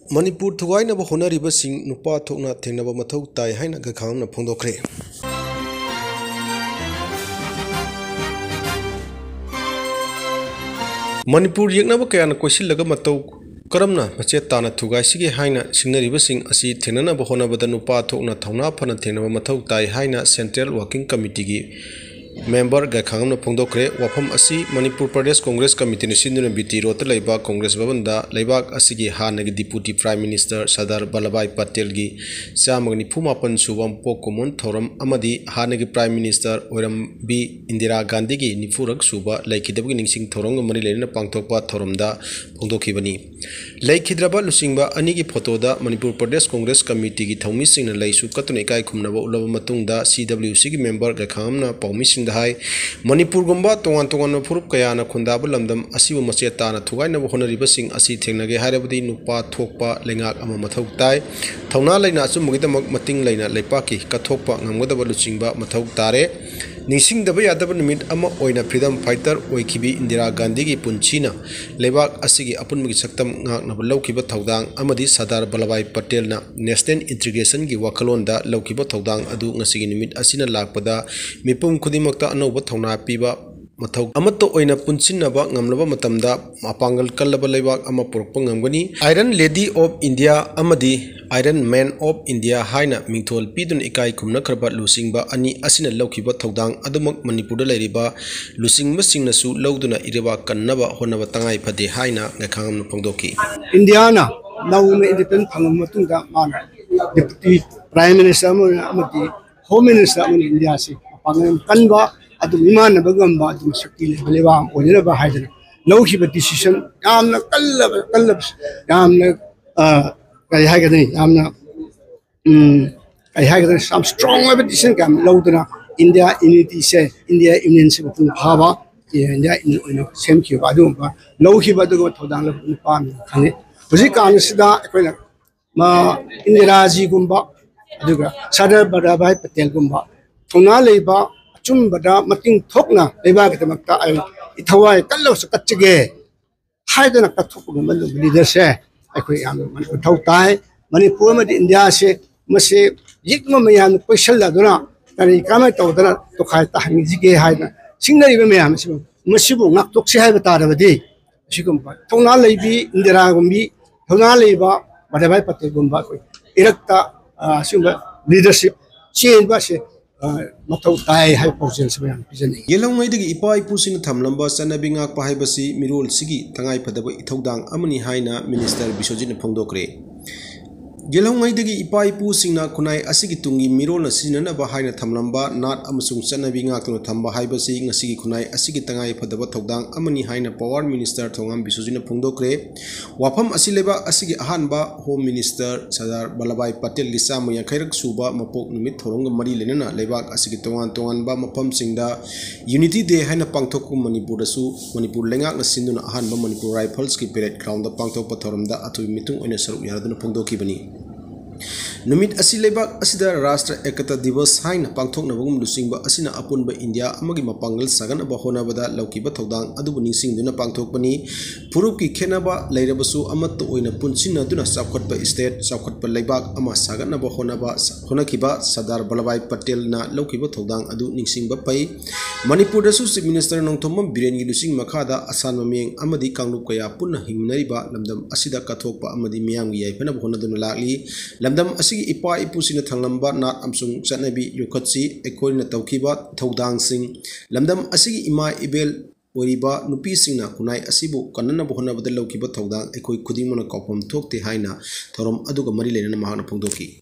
Manipur Thugainaba Honoriba Sing Nupa Thokna Thengnaba Mathou Tai haina Gakhamna Phongdokre. Manipur Yeknaba Kayana Kwesilaga Mathou Karamna Mache Tana Thugai Sige haina Singnariba Sing Asi Thengnanaba Honabada Nupa Thokna Thauna Phana Thengnaba Mathou Tai haina Central Working Committee gi member Gakhamna Phongdokre wafam asi Manipur Pradesh Congress Committee ni sinduna biti rota laiba Congress Bhavanda laibak asigi hanagi Deputy Prime Minister Sardar Vallabhbhai Patel gi chamagni phumapan subam pokomon thoram amadi hanagi Prime Minister Oiram B Indira Gandhi gi nifurak suba laikidabgi ningsing thorong mari lena pangthokpa thoramda phongdokhibani laikhidraba lusingba anigi photo da Manipur Pradesh Congress Committee gi thomi singna laisu katune kai khumnaba ulaba matungda CWC gi member Gakhamna pawmi Hai Manipur Gumba Tongan Tongan Furup Kayana Kundaba Lamdam Asibu Machetana Tugaina Honoriba Sing Asi Tenage Harabadi Nupa Thokpa Leingak Ama Mathou Tai Tauna Laina Sumugida Mating Laina Lepaki Kathokpa Ngamodaba Luchingba Mathou Tare Nising Daba Yadaba Nimit Ama Oina Freedom Fighter Oikibi Indira Gandhi gi Punchina Lebak Asigi Apunmigi Saktam Ngaknaba Laukiba Thaudang Amadi Sardar Vallabhbhai Patel na National Integration gi Wakalonda Laukiba Thaudang Adu Ngasigi Nimit Asina Lakpada Mipum Kudimak Anova Thona Piba Mathou Amato Oina Punchinaba Ngamlaba Matamda Mapangal Kalaba Lebak Ama Purpangangani Iron Lady of India Amadi Iron Man of India Haina Mingthol Pidun Ikai Kumna Karbat Lusingba Ani Asina Laukiba Thaudang Adumak Manipur Lairiba Lusingba Singnasu Lauduna Iriba Kannaba Honaba Tangai Pade Haina Gakham Phongdoki Indiana Launa Independent Pangamatunda Mana Deputy Prime Minister Amati Home Minister in India Pangam Kanba at the Miman Bagamba to Shakti Beliva or never hidden. No keep a decision. I'm not Kalabs. I had some strong decision. I'm Laudana India Unity say India Union Hava India in same cube. I don't know he but go to down Pan. Was it Kansida Ma Indiraji Gumba Sardar Vallabhbhai Patel Gumba Tona Leba Chumbada Mating Thokna Leba Gatamata Itawai Kalos Kachige Hidden a Katuk leader say I could Mathou Tai Manipur India say must say Yikma Mayan Peshella Dona Tari Kamatodana to Kaita Mizige Hidden Singer even Mayam Masibu not to say a day. She come Tona Lebi Indira Gumbi Tona Leba Vallabhbhai Patel Gumba Erecta leadership change was Mathou Tai high positions. Yellow made the Ipai pushing Tamlamba, Sanabinga Pahibasi, Mirul Sigi, Tangai Padaba Itodang, Amani Haina, Minister Bisojin Phongdokre. Yellow made the Ipai pushing Kunai Asigitungi, Mirol Sinana Bahina Tamlamba, not Amasung Sanabinga to Tamba Hibasi, Nasigi Kunai, Asigitangai Padaba Todang, Amani Haina Power Minister Tongam Bisojin Phongdokre, Wapam Asileba Asigi Ahanba, Home Minister Sardar Vallabhbhai Patel Lisamu Yakairak Suba, Mapok Numit Horong Mari Lenana, Lebak Asigitongan Tonganba Mapam Singda, Unity Day Haina Pangtoku Manipur Su, Manipur Leingak Nasinduna Ahanba Manipur Rifles keep it crown the Pangtok Patoramda Atu Mitung on a Saru Yadan Phongdokibani. Numit Asilebak Asida Rastra Ekata Divas Hain Pangtok Navum Lusingba Asina Apunba India Amagi Mapangal Sagan Abahona Bada Laukiba Todang Adubuni Sing Duna Pangtok Pani Puruki Kenaba Lairabasu Amato Oina Punchina Duna Sakotpa Estate Sakotpa Lebak Ama Sagan Abahonaba Honakiba Sardar Vallabhbhai Patel na Laukiba Todang Adu Ningsingba Pai Manipur Chief Minister Nongtomam Birengi Lusing Makada Asan Maming Amadi Kanglup Kaya Punna Himnariba Lamdam Asida Kathokpa Amadi Miyangi Yaipana Bahona Duna Lali Lamdam Asigi Ipa Ipusina Thanglamba Nat Amsung Sanabi Yukotsi Ecoina Taukiba Todang Sing Lamdam Asigi Ima Ibel Oriba Nupi Singna Kunai Asibu Kanana Bohona Badalokiba Todang Ekoi Kudimona Kopum Tokte Haina Thorom Aduga Marilena Mahana Phongdoki